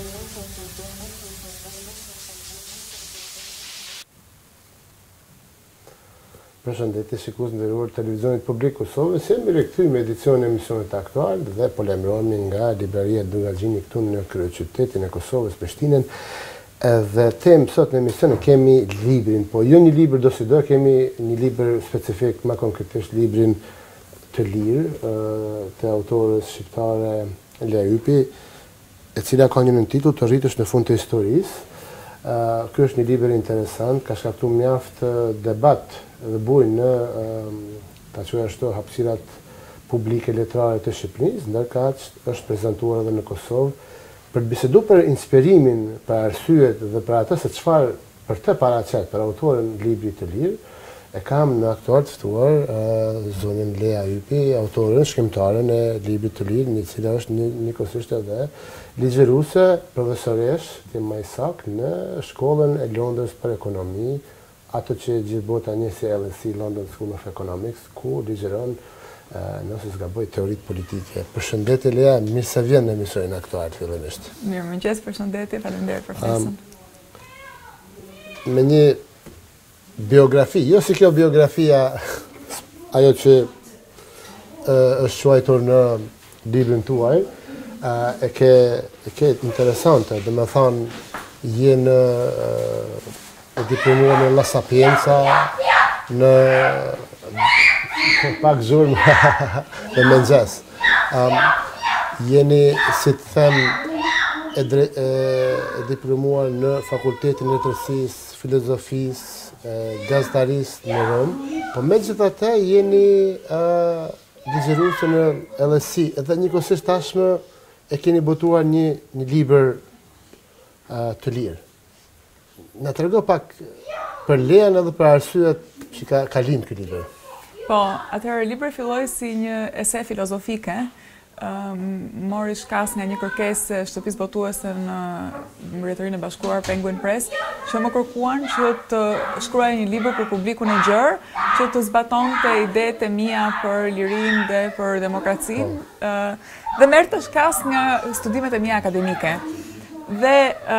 Përshëndetje, shikues nderuar Televizionit Publik Kosovës, jemi rikthyer me edicionin e emisionit aktual dhe po lajmërohemi nga libreria Dungaxhini këtu në kryeqytetin e Kosovës, Prishtinën. Dhe temë sot në emision kemi librin, po jo një libër do si do, kemi një libër specifik, më konkretisht librin Të lirë, të autorës shqiptare Lea Ypi, e cila ka një titull Të rritësh në fund të historisë. Ky është një libër interesant, ka shkaktuar mjaft debat dhe bujnë në ta quaj ashtu hapësirat publike letrare të Shqipërisë, ndërkaq është prezantuar edhe në Kosovë për të biseduar për inspirimin, për arsyet dhe për atë se çfarë për të paraqet për autorin e librit Të lirë. E kam në aktuar të ftuar zonën Lea Ypi, autoren, shkrimtaren e librit Të lirë, një cila është njëkohësisht edhe ligjëruese, profesoresh, të më saktë, në shkollën e Londrës për ekonomi, ato që gjithë bota njeh si LSE, London School of Economics, ku ligjëron, nëse s'gaboj, teoritë politike. Përshëndetje Lea, mirë se vjen në emisionin aktual fillimisht. Mirëmëngjes, përshëndetje, faleminderit për ftesën. Me një biografi, jo si kjo biografia, ajo që është quajtur në librin tuaj, e ke interesante, dhe me thonë, jenë diplomuar në La Sapienza, në pak zhurmë dhe mëngjes. Jeni, si të them, e diplomuar në Fakultetin e Letërsisë, Filozofisë, gazetarisë në Rom, po megjithatë jeni ligjëruese në LSE, edhe njëkohësisht tashmë e keni botuar një libër Të lirë. Na trego pak për Lean edhe për arsyet që ka lind ky libër. Po, atëherë libri filloi si një ese filozofike, mori shkas nga një kërkesë shtëpisë botuese në Mbretërinë e Bashkuar, Penguin Press, që më kërkuan që të shkruaja një libër për publikun e gjerë, që të zbatonte idetë e mia për lirinë dhe për demokracinë, dhe merrte shkas nga studimet e mia akademike. Dhe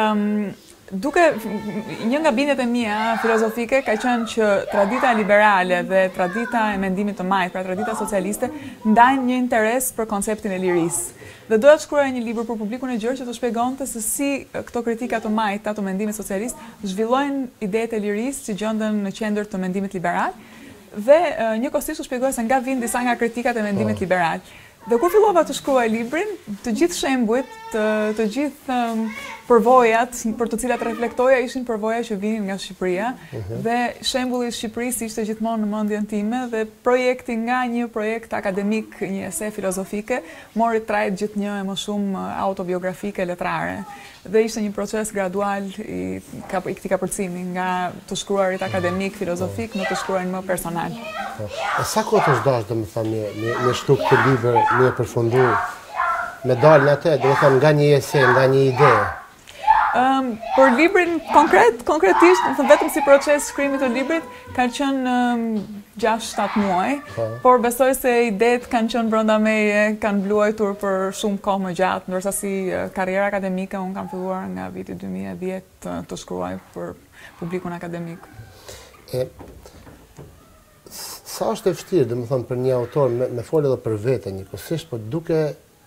duke një nga bindjet e mia filozofike ka qenë që tradita liberale dhe tradita e mendimit të majtë, pra tradita socialiste, ndajnë një interes për konceptin e lirisë. Dhe doja të shkruaja një libër për publikun e gjerë që të shpjegonte se si këto kritika të majta të mendimit socialist zhvillojnë idetë e lirisë që gjenden në qendër të mendimit liberal, dhe njëkohësisht të shpjegoja se nga vijnë disa nga kritikat e mendimit liberal. Dhe kur fillova të shkruaj librin, të gjithë shembujt, të gjithë përvojat për të cilat reflektoja ishin përvoja që vinin nga Shqipëria, dhe shembulli i Shqipërisë ishte gjithmonë në mendjen time, dhe projekti nga një projekt akademik, një ese filozofike, mori trajt gjithnjë e më shumë autobiografike letrare. Dhe ishte një proces gradual i këtij kapërcimi nga të shkruarit akademik, filozofik, në të shkruarin më personal. E sa kohë të zgdash, domethënë, me shtuk të libër, me përfundu, me dalë në atë, domethënë nga një ese, nga një ide? Për librin konkretisht, vetëm si proces shkrimit të librit, ka qenë 6-7 muaj, por besoj se idetë kanë qenë brenda meje, kanë bluajtur për shumë kohë më gjatë, ndërsa si karriera akademike unë kam filluar nga viti 2010 të shkruaj për publikun akademik. Sa është e vështirë, domethënë, për një autor me folë edhe për vete njëkohësisht, por duke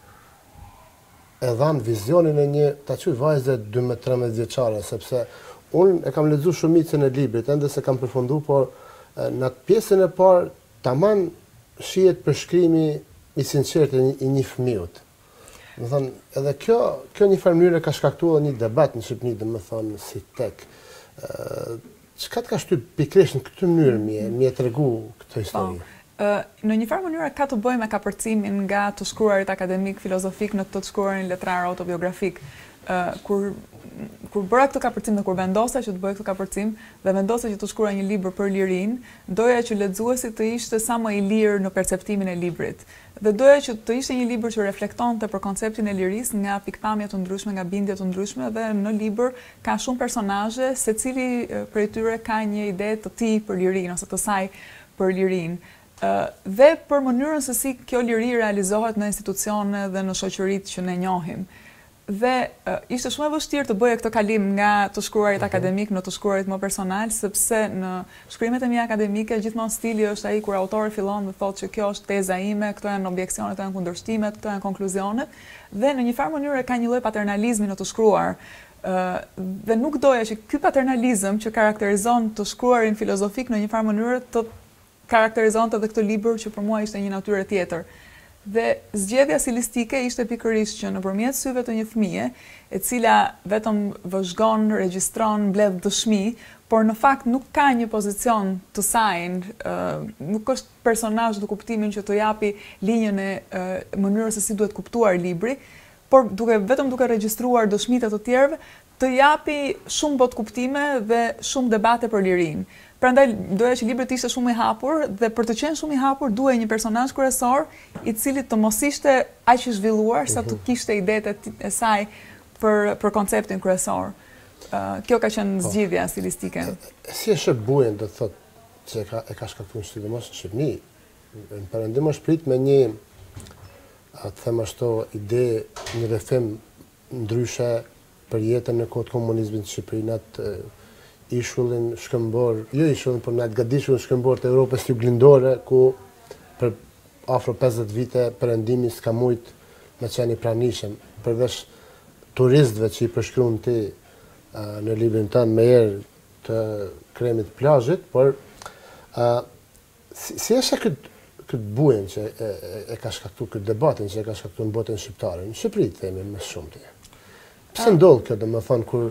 e dhanë vizionin e një ta quaj vajze 12-13 vjeçare, sepse unë e kam lexuar shumicën e librit, ende se kam përfunduar, por në atë pjesën e parë tamam shihet përshkrimi i sinqert i një fëmijut. Domethënë, edhe kjo një farë mënyrë ka shkaktuar një debat në Shqipëri, domethënë, si tek. Çka të ka shtyp pikërisht në këtë mënyrë mi e tregu këtë histori? Në një farë mënyrë ka të bëjë me kapërcimin nga të shkruarit akademik filozofik në të shkruarin letrar autobiografik. Kur bëra këtë kapërcim dhe kur vendosa që të bëj këtë kapërcim dhe vendosa që të shkruaj një libër për lirinë, doja që lexuesi të ishte sa më i lirë në perceptimin e librit. Dhe doja që të ishte një libër që reflektonte për konceptin e lirisë nga pikpamje të ndryshme, nga bindje të ndryshme, dhe në libër ka shumë personazhe, secili prej tyre ka një ide të tij për lirinë ose të saj për lirinë. Dhe për mënyrën se si kjo liri realizohet në institucione dhe në shoqëritë që ne njohim. Dhe ishte shumë e vështirë të bëje këtë kalim nga të shkruarit akademik në të shkruarit më personal, sepse në shkrimet e mia akademike gjithmonë stili është ai kur autori fillon dhe thotë që kjo është teza ime, këto janë objeksionet, këto janë kundërshtimet, këto janë konkluzionet, dhe në një farë mënyrë ka një lloj paternalizmi në të shkruar. Dhe nuk doja që ky paternalizëm që karakterizon të shkruarin filozofik në një farë mënyrë të karakterizonte edhe këtë libër që për mua ishte një natyrë tjetër. Dhe zgjedhja stilistike ishte pikërisht që nëpërmjet syve të një fëmie, e cila vetëm vëzhgon, regjistron, mbledh dëshmi, por në fakt nuk ka një pozicion të saj, nuk është personazh në kuptimin që të japi linjën e mënyrës se si duhet kuptuar libri, por vetëm duke regjistruar dëshmitë të tjerëve, të japi shumë botë kuptime dhe shumë debate për lirinë. Prandaj doja që libri të ishte shumë i hapur dhe për të qenë shumë i hapur duhej një personazh kryesor i cili të mos ishte aq i zhvilluar sa të kishte idetë e saj për konceptin kryesor. Kjo ka qenë zgjidhja stilistike. Si e sheh bujen, do të thotë që e ka shkaktuar sidomos në Shqipëri. Në Perëndim është prit me një të them ashtu ide, një rrethim ndryshe për jetën në kohë të komunizmit në Shqipëri, ishullin shkëmbor, jo ishullin, por në atë gadishullin shkëmbor të Europës juglindore, ku për afro 50 vite Perëndimi s'ka mujt me qenë i pranishëm, përveç turistëve që i përshkruan ti në librin tënd me erë të kremit plazhit, por si është këtë bujen që e ka shkaktuar këtë debatin që e ka shkaktuar në botën shqiptare, në Shqipëri themi më shumë ti. Pse ndodh kjo, domethënë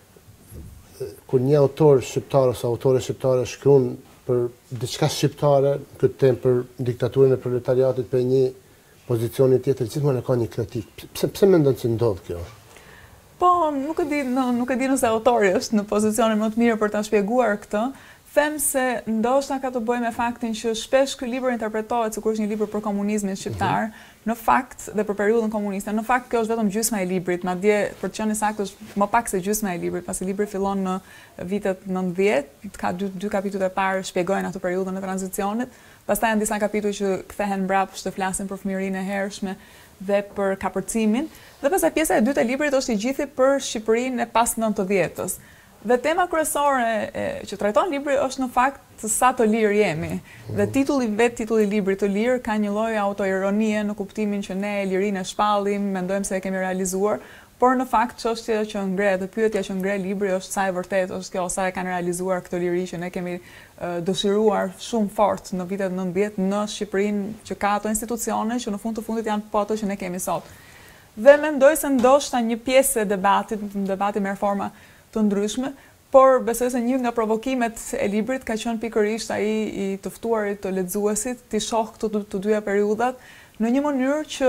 kur një autor shqiptar ose autore shqiptare shkruan për diçka shqiptare, këtë temë për diktaturën e proletariatit, për një pozicioni tjetër, gjithmonë ka një kritik. Pse mendon se ndodh kjo? Po, nuk e di nëse autori është në pozicionin më të mirë për ta shpjeguar këtë. Them se ndoshta ka të bëjë me faktin që shpesh ky libër interpretohet sikur është një libër për komunizmin shqiptar, në fakt dhe për periudhën komuniste. Në fakt kjo është vetëm gjysma e librit, madje për të qenë saktë është më pak se gjysma e librit, pasi libri fillon në vitet 90, ka dy kapitujt e parë shpjegojnë atë periudhën e tranzicionit, pastaj janë disa kapituj që kthehen mbrapsht të flasin për fëmijërinë e hershme dhe për kapërcimin, dhe pastaj pjesa e dytë e librit është i gjithë për Shqipërinë e pas 90-s. Dhe tema kryesore që trajton libri është në fakt sa të lirë jemi. Dhe titulli librit të lirë ka një lloj autoironie në kuptimin që ne lirinë e shpallim, mendojmë se e kemi realizuar, por në fakt çështja që ngre dhe pyetja që ngre libri është sa e vërtetë është kjo, sa e kanë realizuar këtë liri që ne kemi dëshiruar shumë fort në vitet 90 në Shqipërinë që ka ato institucione që në fund të fundit janë po ato që ne kemi sot. Dhe mendoj se ndoshta një pjesë e debati me forma të ndryshme, por besoj se një nga provokimet e librit ka qenë pikërisht ai i të ftuarit të lexuesit të shoh këto të dyja periudhat në një mënyrë që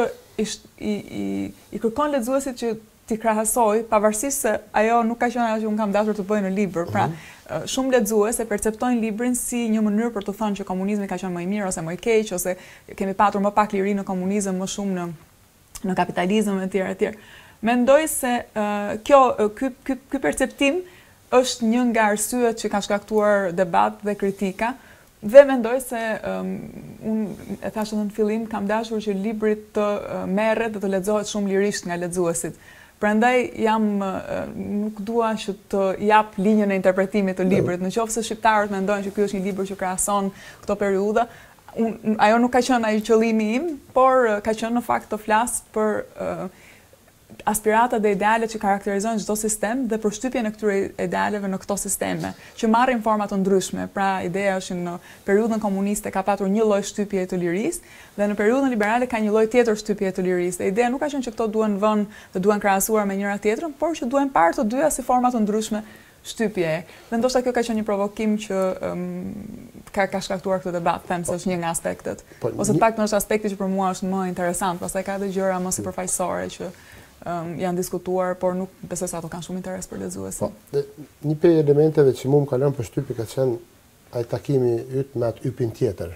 i kërkon lexuesit që t'i krahasoj, pavarësisht se ajo nuk ka qenë ajo që unë kam dashur të bëj në libër. Pra, shumë lexues e perceptojnë librin si një mënyrë për të thënë që komunizmi ka qenë më i mirë ose më i keq, ose kemi patur më pak liri në komunizëm, më shumë në kapitalizëm e tjerë. Mendoj se ky perceptim është një nga arsyet që ka shkaktuar debat dhe kritika, dhe mendoj se unë e thashë në fillim, kam dashur që libri të merret dhe të lexohet shumë lirisht nga lexuesit. Prandaj nuk dua që të jap linjën e interpretimit të librit. Nëse shqiptarët mendojnë që ky është një libër që krahason këto periudha, ajo nuk ka qenë ai qëllimi im, por ka qenë në fakt të flas për aspiratat dhe idealet që karakterizojnë çdo sistem dhe përshtypjen e këtyre idealeve në këto sisteme, që marrin forma të ndryshme. Pra, ideja është në periudhën komuniste ka patur një lloj shtypje të lirisë dhe në periudhën liberale ka një lloj tjetër shtypje të lirisë. Dhe ideja nuk ka qenë që këto duhen vënë dhe duhen krahasuar me njëra tjetrën, por që duhen parë të dyja si forma të ndryshme shtypje. Dhe ndoshta kjo ka qenë një provokim që ka shkaktuar këtë debat, them se është një nga aspektet. Ose të paktën është aspekti që për mua është më interesant, pastaj ka edhe gjëra më sipërfaqësore që janë diskutuar, por nuk besoj se ato kanë shumë interes për lexuesin. Një prej elementeve që mua më ka lënë përshtypje ka qenë ai takimi yt me atë ypin tjetër.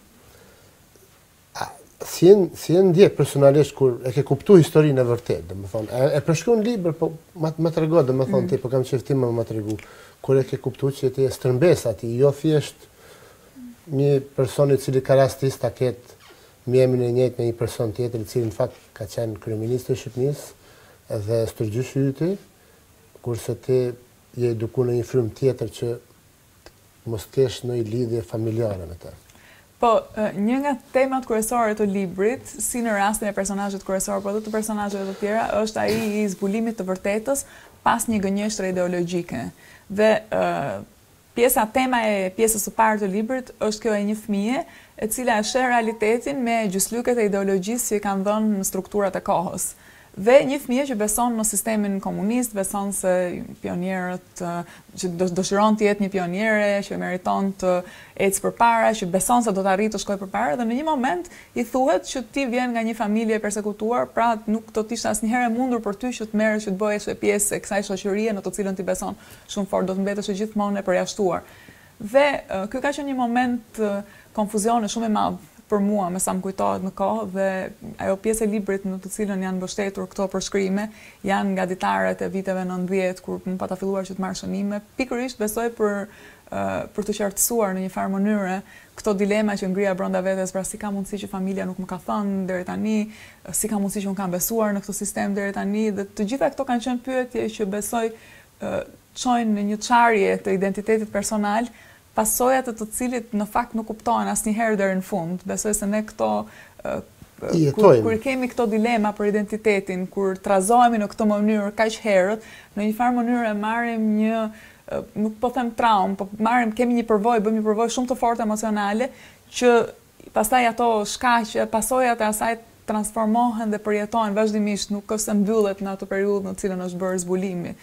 Si e ndjek personalisht kur e ke kuptuar historinë e vërtetë, domethënë, e përshkruan libër, po më trego, domethënë ti po kam çeftim më tregu. Kur e ke kuptuar që ti je stërmbes aty, jo thjesht një person i cili ka rastisht ta ketë mjemin e njëjtë me një person tjetër i cili në fakt ka qenë kryeminist i Shqipërisë, edhe stërgjyshi yti, kurse ti je eduku në një frymë tjetër që mos kesh në i lidhje familjare me te. Po, një nga temat kryesore të librit, si në rastin e personazhit kryesor, por edhe të personazheve të tjera, është ai i zbulimit të vërtetës pas një gënjeshtre ideologjike. Dhe tema e pjesës së parë të librit është kjo e një fëmije, e cila e sheh realitetin me gjyslyket e ideologjisë që i kanë dhënë në strukturat e kohës. Dhe një fëmijë që beson në sistemin komunist, beson se pionierët që dëshiron të jetë një pioniere, që meriton të ecë përpara, që beson se do të arrijë të shkojë përpara, dhe në një moment i thuhet që ti vjen nga një familje e persekutuar, pra nuk do të ishte asnjëherë e mundur për ty që të merresh që të bëhesh pjesë e kësaj shoqërie në të cilën ti beson shumë fort, do të mbetesh gjithmonë e përjashtuar. Dhe ky ka qenë një moment konfuzioni shumë i madh për mua, me sa më kujtohet në kohë, dhe ajo pjesë e librit në të cilën janë mbështetur këto përshkrime, janë nga ditarët e viteve 90, kur më pata filluar që të marr shënime, pikërisht besoj për të qartësuar në një farë mënyre këto dilema që ngrija brenda vetes, pra si ka mundësi që familja nuk më ka thënë deri tani, si ka mundësi që unë kam besuar në këtë sistem deri tani, dhe të gjitha këto kanë qenë pyetje që besoj çojnë në një çarje të identitetit personal, pasojat të cilit në fakt nuk kuptohen asnjëherë deri në fund. Besoj se ne këto kur kemi këto dilema për identitetin, kur trazohemi në këtë mënyrë kaq herët, në një farë mënyrë marrim një, nuk po them traumë, po kemi një përvojë, bëjmë një përvojë shumë të fortë emocionale, që pastaj ato shkaqe, pasojat e asaj transformohen dhe përjetohen vazhdimisht, nuk është se mbyllet në atë periudhë në cilën është bërë zbulimi.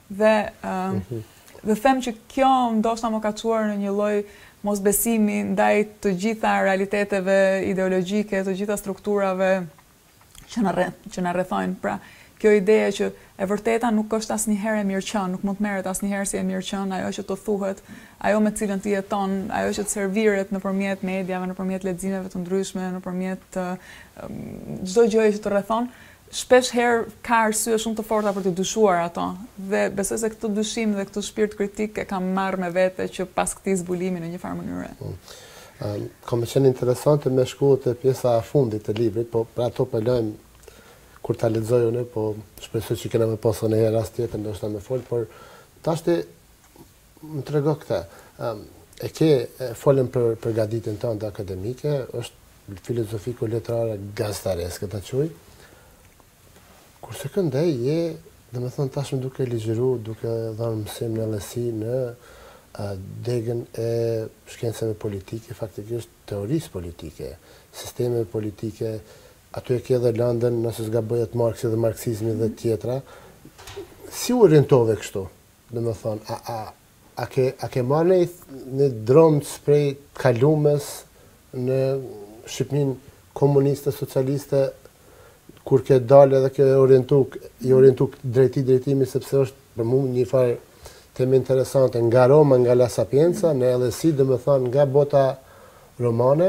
Dhe them që kjo ndoshta më ka çuar në një lloj mosbesimi ndaj të gjitha realiteteve ideologjike, të gjitha strukturave që na rrethojnë. Pra, kjo ideja që e vërteta nuk është asnjëherë e mirëqen, nuk mund të merret asnjëherë si e mirëqen, ajo që të thuhet, ajo me cilën ti jeton, ajo që të serviret nëpërmjet mediave, nëpërmjet leximeve të ndryshme, nëpërmjet çdo gjëje që të rrethon, shpesh herë ka arsye shumë të forta për të dyshuar ato, dhe besoj se këtë dyshim dhe këtë shpirt kritik e kam marrë me vete që pas këtij zbulimi në një farë mënyre. Ka më qenë interesante me shku te pjesa e fundit të librit, po për ato po lojm kur ta lexoj unë, po shpresoj që kena më pasur në një rast tjetër ndoshta më fol, por tash më trego këtë. Folën për përgatitjen tënde akademike, është filozofiko-letrare gazetareske ta quaj. Kurse këndej je, domethënë tashmë duke ligjëruar, duke dhënë mësim në LSI në degën e shkencave politike, faktikisht teorisë politike, sistemeve politike, aty e ke edhe lëndën, nëse zgabojët Marksi dhe marksizmi dhe tjetra. Si u orientove kështu? Domethënë, a ke marrë në dromç prej kalumes në Shqipërinë komuniste, socialiste, kur ke dalë edhe ke i orientu drejtimi, sepse është për mua një farë temë interesante, nga Roma, nga La Sapienza, në LSI, domethënë nga bota romane,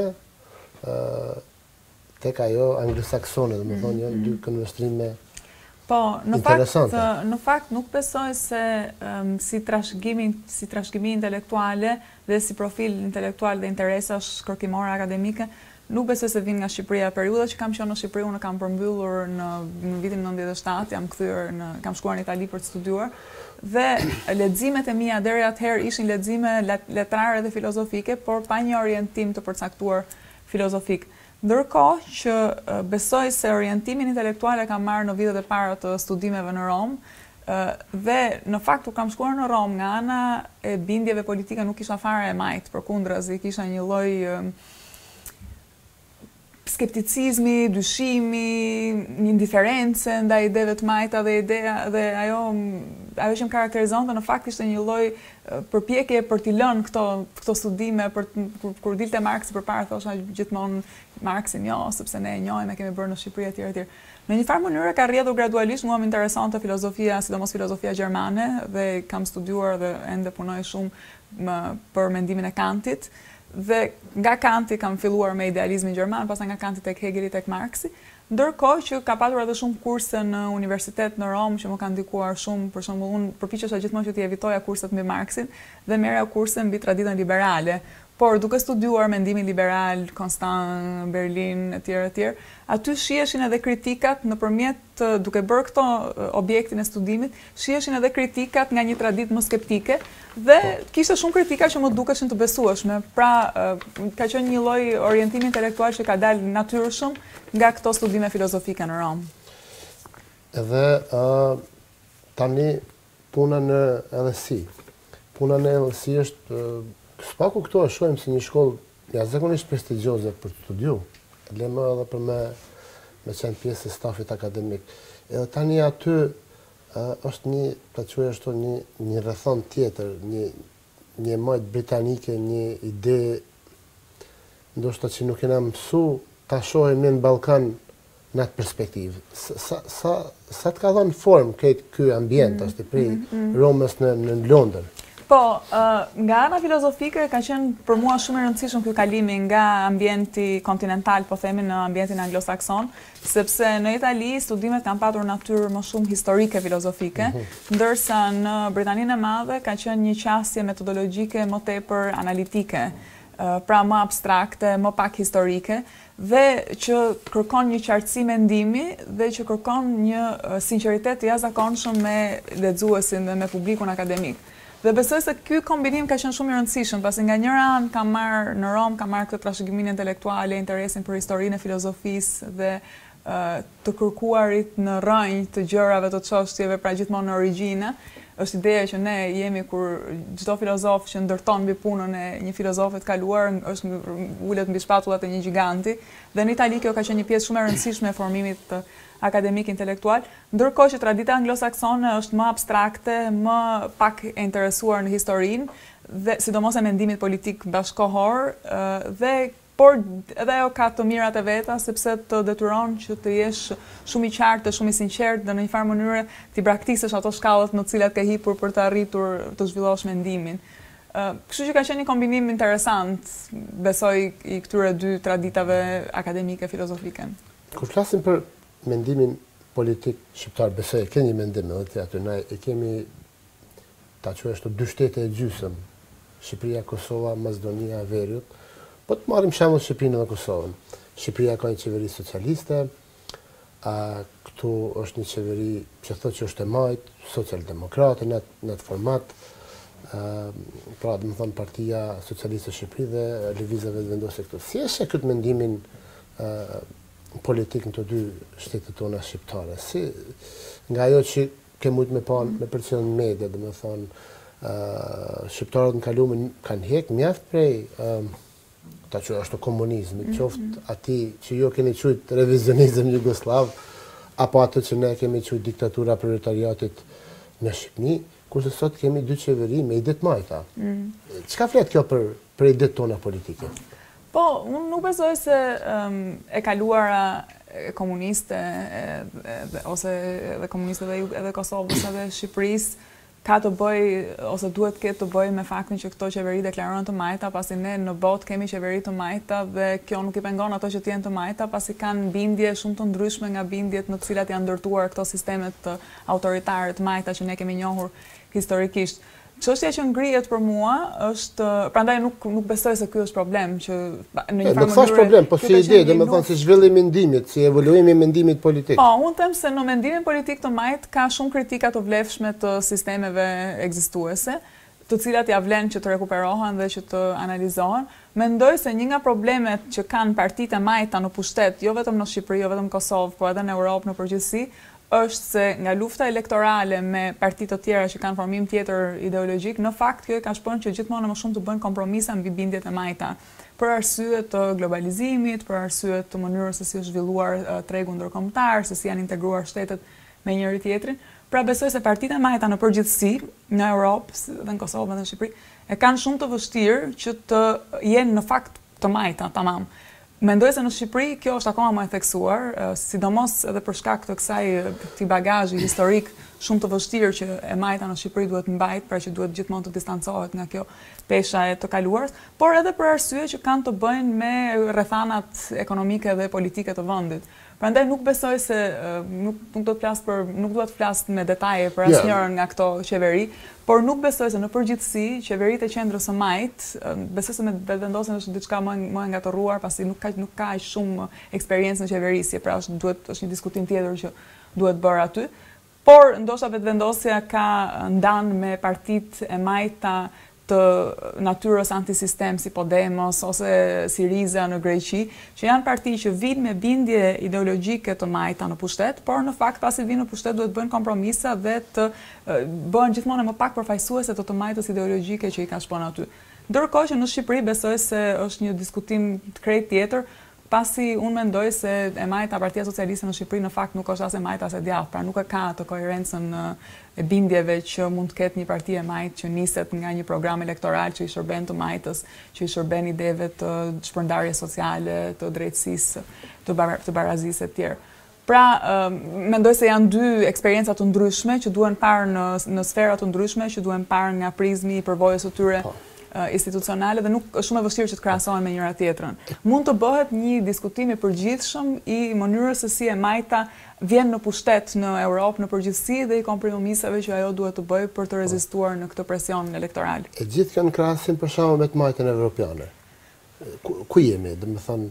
tek ajo anglosaksone, domethënë janë dy këndvështrime interesante. Në fakt nuk besoj se si trashëgimi intelektuale dhe si profil intelektual dhe interesash kërkimore akademike, nuk besoj se vin nga Shqipëria. Periudha që kam qenë në Shqipëri, unë kam përmbyllur në vitin 97, jam kthyer kam shkuar në Itali për të studiuar, dhe leximet e mia deri atëherë ishin lexime letrare dhe filozofike, por pa një orientim të përcaktuar filozofik. Ndërkohë që besoj se orientimin intelektual e kam marrë në vitet e para të studimeve në Rom, dhe në fakt kur kam shkuar në Rom nga ana e bindjeve politike nuk kisha fare e majt, përkundrazi kisha një lloj skepticizmi, dyshimi, një indiferencë ndaj ideve të majta dhe ideja, dhe ajo që më karakterizonte në fakt ishte një lloj përpjekje për t'i lënë këto studime, kur dilte Marksi përpara thosha gjithmonë Marksin jo, sepse ne e njohim, e kemi bërë në Shqipëri etj etj. Në një farë mënyrë ka rrjedhur gradualisht, mua më interesonte filozofia, sidomos filozofia gjermane, dhe kam studiuar dhe ende punoj shumë për mendimin e Kantit. Dhe nga Kanti kam filluar me idealizmin gjerman, pastaj nga Kanti tek Hegeli tek Marksi, ndërkohë që ka patur edhe shumë kurse në universitet në Rom që më kanë ndikuar shumë, për shembull unë përpiqesha gjithmonë që t'i evitoja kurset mbi Marksin dhe merja kurse mbi traditën liberale, por duke studiuar mendimin liberal, Constant, Berlin, etj. Aty shiheshin edhe kritikat nëpërmjet duke bërë këto objektin e studimit, shiheshin edhe kritikat nga një traditë më skeptike dhe kishte shumë kritika që më dukeshin të besueshme. Pra, ka qenë një lloj orientimi intelektual që ka dalë natyrshëm nga këto studime filozofike në Rom. Edhe tani puna në LSI. Puna në LSI është spaku këto e shohim si një shkollë jashtëzakonisht prestigjioze për të studiu. Lëmë edhe për me qenë pjesë e stafit akademik. Edhe tani aty është një, ta quaj ashtu, një rrethon tjetër, një majt britanike, një ide ndoshta që nuk kena mësu ta shohim në Ballkan në atë perspektivë. Sa të ka dhënë formë ky ambient është i pri Romës në Londër? Po, nga ana filozofike ka qenë për mua shumë e rëndësishëm ky kalimi nga ambienti kontinental, po themi, në ambientin anglosakson, sepse në Itali studimet kanë patur natyrë më shumë historike filozofike, ndërsa në Britaninë e Madhe ka qenë një qasje metodologjike më tepër analitike, pra më abstrakte, më pak historike, dhe që kërkon një qartësi mendimi dhe që kërkon një sinqeritet të jashtëzakonshëm me lexuesin dhe me publikun akademik. Dhe besoj se ky kombinim ka qenë shumë i rëndësishëm, pasi nga njëra anë kam marrë në Rom, kam marrë këtë trashëgiminë intelektuale, interesin për historinë e filozofisë dhe të kërkuarit në rrënjë të gjërave të çështjeve, pra gjithmonë në origjinë. Është ideja që ne jemi kur çdo filozof që ndërton mbi punën e një filozofi të kaluar ulet mbi shpatullat e një giganti, dhe në Itali kjo ka qenë një pjesë shumë e rëndësishme e formimit akademik intelektual, ndërkohë që tradita anglosaksone është më abstrakte, më pak e interesuar në historinë, dhe sidomos e mendimit politik bashkohor, por edhe ajo ka të mirat e veta, sepse të detyron që të jesh shumë i qartë, shumë i sinqert dhe në një farë mënyrë të praktikësh ato shkallët në të cilat ke hipur për të arritur të zhvillosh mendimin. Kështu që ka qenë një kombinim interesant, besoj, i këtyre dy traditave akademike filozofike. Kur flasim për mendimin politik shqiptar, besoj, ke një mendim edhe të aty, ne e kemi ta quaj ashtu dy shtete e gjysëm, Shqipëria, Kosova, Maqedonia, Veriut. Po të marrim shembull Shqipërinë dhe Kosovën. Shqipëria ka një qeveri socialiste, këtu është një qeveri që thotë që është e majt, socialdemokrate në atë format, pra dhe më thonë Partia Socialiste e Shqipërisë dhe lëvizjeve të vendosur këtu. Si e sheh këtë mendimin politik në të dy shtetet tona shqiptare? Si nga ajo që ke mujt me pa me përcjell në media, dhe më thonë shqiptarët në kalumin kanë hek mjaft prej ta që është komunizmi, qoftë ati që jo keni qujt revizionizëm jugoslav, apo atë që ne kemi qujt diktatura proletariatit në Shqipni, kurse sot kemi dy qeveri me idet majta. Çka flet kjo për idet tona politike? Po, unë nuk besoj se e kaluara komuniste, ose edhe komuniste edhe Kosovës edhe Shqipërisë, ka të bëj, ose duhet këtë të bëj me faktin që këto qeveri deklarojnë të majta, pasi ne në botë kemi qeveri të majta dhe kjo nuk i pengon ato që t'jenë të majta, pasi kanë bindje shumë të ndryshme nga bindjet në të cilat janë ndërtuar këto sistemet autoritare të majta që ne kemi njohur historikisht. Çështja që ngrihet për mua është, prandaj nuk besoj se ky është problem që në një farë mënyrë. Nuk thash problem, po si ide, domethënë si zhvillim i mendimit, si evoluimi i mendimit politik. Po, unë them se në mendimin politik të majt ka shumë kritika të vlefshme të sistemeve ekzistuese, të cilat ja vlen që të rekuperohen dhe që të analizohen. Mendoj se një nga problemet që kanë partitë e majta në pushtet, jo vetëm në Shqipëri, jo vetëm në Kosovë, po edhe në Europë në përgjithësi, është se nga lufta elektorale me partitë të tjera që kanë formim tjetër ideologjik, në fakt kjo ka shpërën që gjithmonë më shumë të bëjnë kompromisa mbi bindjet e majta, për arsye të globalizimit, për arsye të mënyrës se si është zhvilluar tregu ndërkombëtar, se si janë integruar shtetet me njëri tjetrin. Pra besoj se partitë e majta në përgjithësi, në Europë, dhe në Kosovë dhe në Shqipëri, e kanë shumë të vështirë që të jenë në fakt të majta, tamam. Mendoj se në Shqipëri kjo është akoma më e theksuar, sidomos edhe për shkak të kësaj bagazhi historik shumë të vështirë që e majta në Shqipëri duhet mbajt, pra që duhet gjithmonë të distancohet nga kjo pesha e të kaluarës, por edhe për arsye që kanë të bëjnë me rrethanat ekonomike dhe politike të vendit. Prandaj nuk besoj se nuk do të flas me detaje për asnjërin nga këto qeveri, por nuk besoj se në përgjithësi qeveritë e qendrës së majt, besoj se me vetëvendosjen është diçka më e ngatëruar, pasi nuk ka aq shumë eksperiencë në qeverisje, pra është një diskutim tjetër që duhet bërë aty. Por ndoshta vetëvendosja ka ndan me partitë e majta të natyrës antisistem si Podemos ose Syriza në Greqi, që janë parti që vinë me bindje ideologjike të majta në pushtet, por në fakt pasi vinë në pushtet duhet bëjnë kompromisa dhe të bëhen gjithmonë më pak përfaqësuese të majtës ideologjike që i ka shpon aty. Ndërkohë që në Shqipëri besoj se është një diskutim të krejt tjetër, pasi unë mendoj se e majta Partia Socialiste në Shqipëri në fakt nuk është as e majta as e djathtë, pra nuk e ka të koherencën e bindjeve që mund të ketë një parti e majtë që niset nga një program elektoral që i shërben të majtës, që i shërben ideve të shpërndarjes sociale, të drejtësisë, të barazisë e tjerë. Pra, mendoj se janë dy eksperienca të ndryshme që duhen parë në sfera të ndryshme, që duhen parë nga prizmi i përvojës së tyre institucionale dhe nuk është shumë e vështirë që të krahasohen me njëra tjetrën. Mund të bëhet një diskutim i përgjithshëm i mënyrës se si e majta vjen në pushtet në Europë në përgjithësi dhe i kompromiseve që ajo duhet të bëjë për të rezistuar në këtë presion elektoral. E gjithë kanë krahasim për shkakun me të majtën evropiane. Ku jemi, domethënë,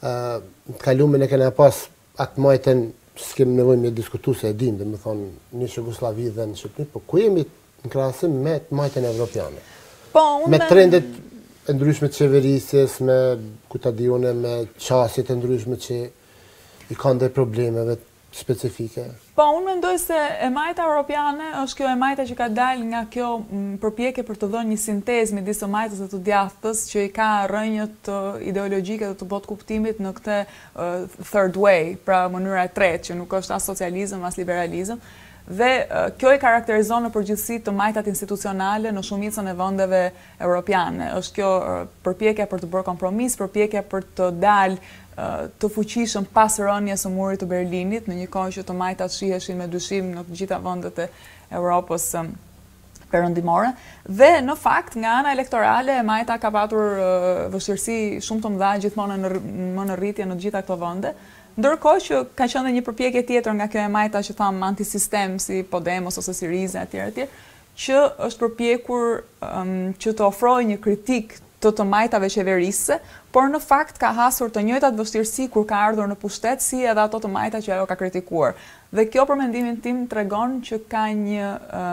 të kalumin e kena pas atë majtën, s'kem nevojë me diskutuar se e dim, domethënë, në Jugosllavi dhe në Shqipëri, po ku jemi në krahasim me të majtën evropiane? Me trendet e ndryshme të qeverisjes, me kutadione, me qasjet e ndryshme që i kanë dhe problemeve specifike. Po, unë mendoj se e majta europiane është kjo e majta që ka dalë nga kjo përpjekje për të dhënë një sintezë midis së majtës dhe të djathtës që i ka rrënjët ideologjike dhe të botë kuptimit në këtë third way, pra mënyra e tretë, që nuk është as socializëm, as liberalizëm. Dhe kjo i karakterizon në përgjithësi të majtat institucionale në shumicën e vendeve europiane. Është kjo përpjekja për të bërë kompromis, përpjekja për të dalë të fuqishëm pas rënies së murit të Berlinit, në një kohë që të majtat shiheshin me dyshim në të gjitha vendet e Europës perëndimore. Dhe në fakt, nga ana elektorale, majta ka patur vështirësi shumë të mëdha gjithmonë në rritje në të gjitha këto vende. Ndërkohë që ka qenë një përpjekje tjetër nga kjo e majta që tham antisistem si Podemos ose Syriza etj, që është përpjekur që të ofrojë një kritik të majtave qeverisë, por në fakt ka hasur të njëjtat vështirësi kur ka ardhur në pushtet si edhe ato të majta që ajo ka kritikuar. Dhe kjo për mendimin tim tregon që ka një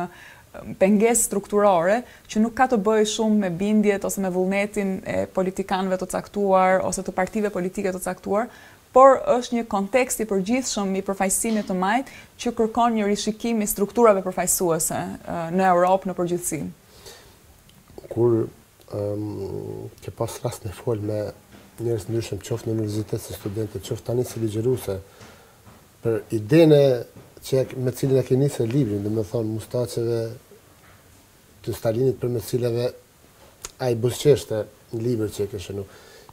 pengesë strukturore që nuk ka të bëjë shumë me bindjet ose me vullnetin e politikanëve të caktuar ose të partive politike të caktuar, por është një kontekst i përgjithshëm i përfaqësimit të majt që kërkon një rishikim i strukturave përfaqësuese në Europë në përgjithësi. Kur ke pas rast me fol me njerëz ndryshëm, qoftë në universitet si studentë, qoftë tani si ligjëruese, për idenë që me cilën e ke nisur librin, domethënë Mustaqeve të Stalinit për me cilave ai buzëqeshte në libër që e ke shënuar.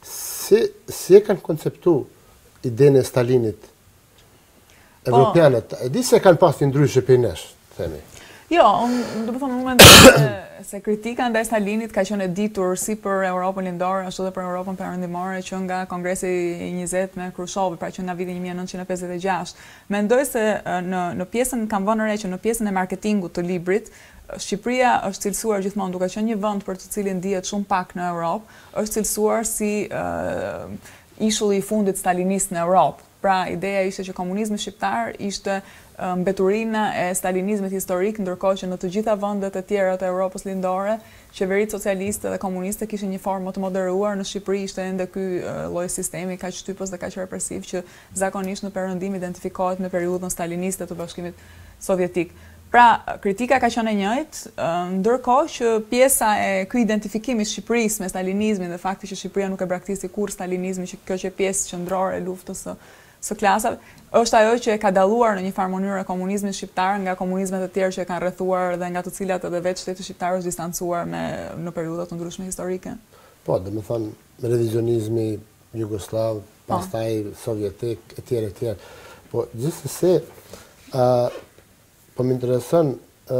Si e kanë konceptuar idenë e Stalinit evropianët? E di se kanë pas një ndryshe për nesh, themi. Jo, do të thonë në moment se kritika ndaj Stalinit ka qenë e ditur si për Europën lindore, ashtu edhe për Europën perëndimore që nga Kongresi i 20 me Khrushchev, pra që nga viti 1956. Mendoj se në pjesën kam vënë re që në pjesën e marketingut të librit, Shqipëria është cilësuar gjithmonë duke qenë një vend për të cilin dihet shumë pak në Europë, është cilësuar si ishulli i fundit stalinist në Europë. Pra, ideja ishte që komunizmi shqiptar ishte mbeturina e stalinizmit historik, ndërkohë që në të gjitha vendet e tjera të Europës lindore, qeveritë socialiste dhe komuniste kishin një formë më të moderuar. Në Shqipëri ishte ende ky lloj sistemi kaq shtypës dhe kaq represiv që zakonisht në perëndim identifikohet me periudhën staliniste të Bashkimit Sovjetik. Pra, kritika ka qenë e njëjtë, ndërkohë që pjesa e ky identifikimi i Shqipërisë me stalinizmin dhe fakti që Shqipëria nuk e braktisi kurrë stalinizmin, që kjo që pjesë qendrore e luftës së klasave, është ajo që e ka dalluar në një farë mënyrë komunizmin shqiptar nga komunizmet e tjerë që e kanë rrethuar dhe nga të cilat edhe vetë shteti shqiptar është distancuar në periudha të ndryshme historike. Po, domethënë revizionizmi jugoslav, pastaj sovjetik etj. Po, gjithsesi po më intereson,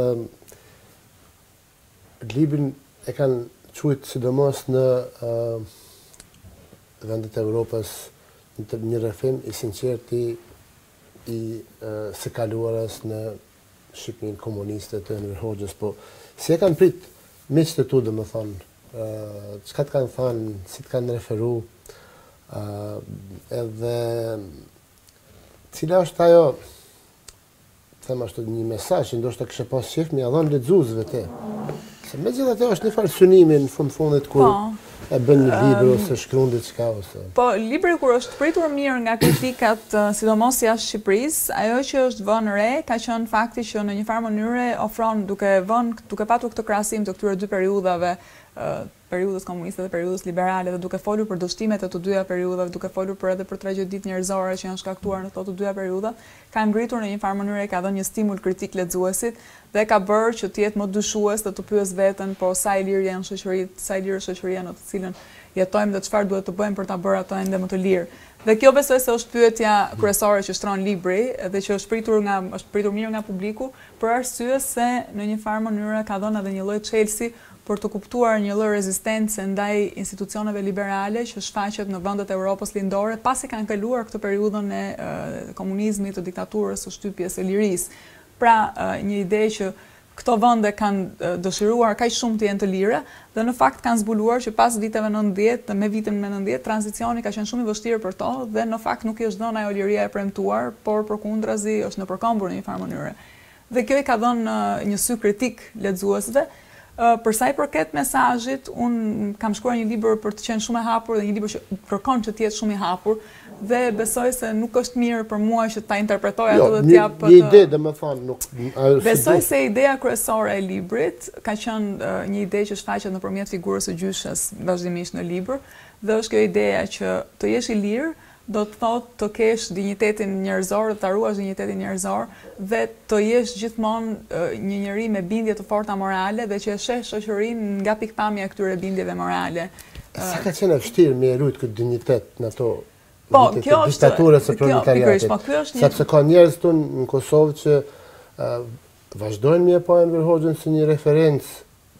librin e kanë quajtur sidomos në vendet e Evropës një rrëfim i sinqert i së kaluarës në Shqipërinë komuniste të Enver Hoxhës, po si e kanë prit miqtë e tu, domethënë, çka të kanë thënë, si të kanë referu, edhe cila është ajo, them ashtu, një mesazh që ndoshta kishe pas qejf me ia dhënë lexuesve te. Se megjithatë është një farë synimi në fundit kur e bën një libër ose shkruan diçka ose. Po, libri kur është pritur mirë nga kritikat, sidomos jashtë Shqipërisë, ajo që është vënë re ka qenë fakti që në një farë mënyrë ofron duke patur këtë krahasim të këtyre dy periudhave, periudhës komuniste dhe periudhës liberale, dhe duke folur për dështimet e të dyja periudhave, duke folur edhe për tragjedit njerëzore që janë shkaktuar në këto të dyja periudha, ka ngritur në një farë mënyrë, ka dhënë një stimul kritik lexuesit dhe ka bërë që të jetë më dyshues dhe të pyes veten, po sa e lirë janë shoqëritë, sa e lirë është shoqëria në të cilën jetojmë dhe çfarë duhet të bëjmë për ta bërë ato ende më të lirë. Dhe kjo besoj se është pyetja kryesore që shtron libri dhe që është pritur mirë nga publiku, për arsye se në një farë mënyrë ka dhënë edhe një lloj çelësi për të kuptuar një lloj rezistence ndaj institucioneve liberale që shfaqet në vendet e Europës lindore, pasi kanë kaluar këtë periudhën e komunizmit, të diktaturës, së shtypjes së lirisë. Pra, një ide që këto vende kanë dëshiruar kaq shumë të jenë të lira dhe në fakt kanë zbuluar që pas viteve 90 dhe me vitin 90 tranzicioni ka qenë shumë i vështirë për to dhe në fakt nuk i është dhënë ajo liria e premtuar, por përkundrazi është në përkombur në një farë mënyrë. Dhe kjo i ka dhënë një sy kritik lexuesve. Për sa i përket mesazhit, unë kam shkruar një libër për të qenë shumë e hapur dhe një libër që kërkon që të jetë shumë i hapur dhe besoj se nuk është mirë për mua që ta interpretoj ato dhe t'jap një ide, domethënë, nuk besoj se ideja kryesore e librit ka qenë një ide që shfaqet nëpërmjet figurës së gjyshës vazhdimisht në libër dhe është kjo ideja që të jesh i lirë do të thotë të kesh dinjitetin njerëzor, të ruash dinjitetin njerëzor dhe të jesh gjithmonë një njeri me bindje të forta morale dhe që e sheh shoqërinë nga pikpamja e këtyre bindjeve morale. Sa ka qenë vështirë me rujt këtë dinjitet në ato diktaturës së proletariatit, sepse ka njerëz këtu në Kosovë që vazhdojnë me pa Enver Hoxhën si një referencë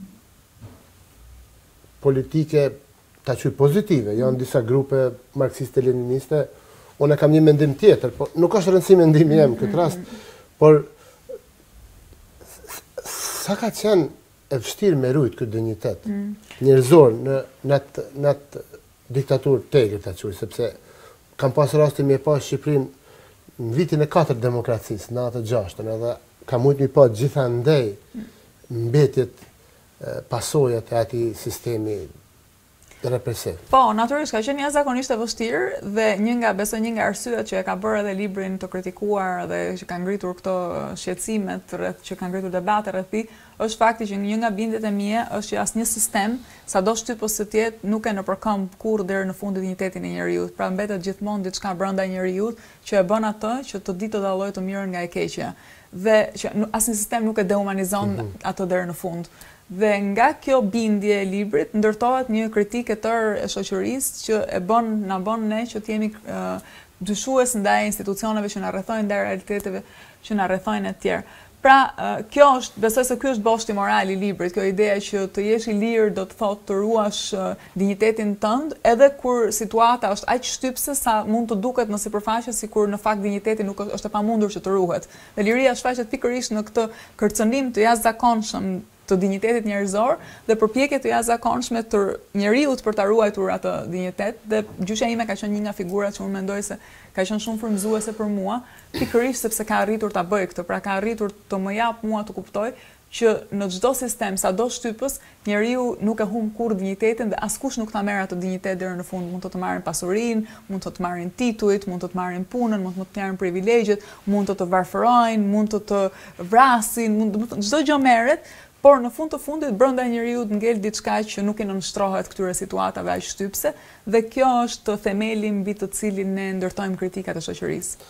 politike ta quaj pozitive, janë disa grupe marksiste-leniniste, unë kam një mendim tjetër, po nuk është rëndësi mendimi jem këtë rast, por sa ka qenë e vështirë me rujt këtë dinjitet njerëzor në atë diktaturë tegër ta quaj, sepse kam pas rasti me pa Shqipërinë në vitin e 4 demokracisë, në atë 6-ën, edhe kam mujt me pa gjithandej mbetjet pasojat e atij sistemi represiv. Po, natyrisht ka qenë jashtëzakonisht e vështirë dhe besoj një nga arsyet që e ka bërë edhe librin të kritikuar dhe që ka ngritur këto shqetësimet që ka ngritur debate rreth tij, është fakti që një nga bindjet e mia është që asnjë sistem, sado shtypos të jetë, nuk e nëpërkomb kurrë deri në fund dinjitetin e njeriu. Pra mbetet gjithmonë diçka brenda njeriu që e bën atë që të ditë të dallojë të mirën nga e keqja. Dhe që asnjë sistem nuk e dehumanizon atë deri në fund. Dhe nga kjo bindje e librit ndërtohet një kritik e tërë e shoqërisë që na bën ne që të jemi dyshues ndaj institucioneve që na rrethojnë, ndaj realiteteve që na rrethojnë e tjerë. Pra, kjo është, besoj se ky është boshti moral i librit, kjo ideja që të jesh i lirë do të thotë të ruash dinjitetin tënd, edhe kur situata është aq shtypse sa mund të duket në sipërfaqe sikur në fakt dinjiteti nuk është e pamundur që të ruhet. Dhe liria shfaqet pikërisht në këtë kërcënim të jashtëzakonshëm të dinjitetit njerëzor dhe përpjekje të jashtëzakonshme të njeriut për ta ruajtur atë dinjitet dhe gjyshja ime ka qenë një nga figurat që unë mendoj se ka qenë shumë frymëzuese për mua, pikërisht sepse ka arritur ta bëj këtë, pra ka arritur të më jap mua të kuptoj që në çdo sistem, sado shtypës, njeriu nuk e humb kurrë dinjitetin dhe askush nuk ta merr atë dinjitet deri në fund. Mund të marrin pasurinë, mund të marrin titujt, mund të marrin punën, mund të marrin privilegjet, mund të varfërojnë, mund të vrasin, çdo gjë merret. Por në fund të fundit brenda njeriu ngel diçka që nuk i nënshtrohet këtyre situatave aq shtypse dhe kjo është themeli mbi të cilin ne ndërtojmë kritikat e shoqërisë.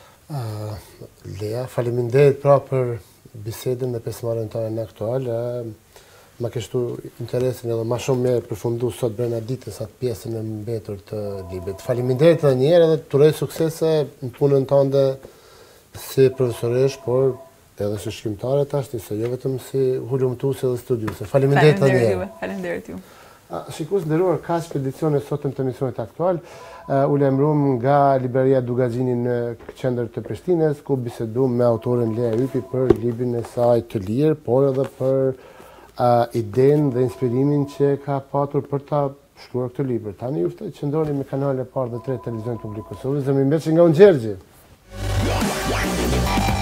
Lea, faleminderit për bisedën dhe pjesëmarrjen tonë në aktual. Ma ke shtu interesin edhe ma shumë me përfundu sot brenda ditës atë pjesën e mbetur të librit. Faleminderit edhe një herë dhe të uroj suksese në punën tënde si profesoresh, por edhe së shkrimtare tashti, se jo vetëm si hulumtuese dhe studiuse. Faleminderit tani. Faleminderit ju. Shikues nderuar, ka ekspedicione sotëm të emisionit aktual. U lajmëruam nga libreria Dugazini në qendër të Prishtinës, ku biseduam me autoren Lea Ypi për librin e saj Të Lirë, por edhe për idenë dhe inspirimin që ka patur për ta shkruar këtë libër. Tani ju ftoj që ndroni me kanalin e parë dhe 3 të Televizionit Publik Kosovës dhe më mbetësh nga unë Gjergji.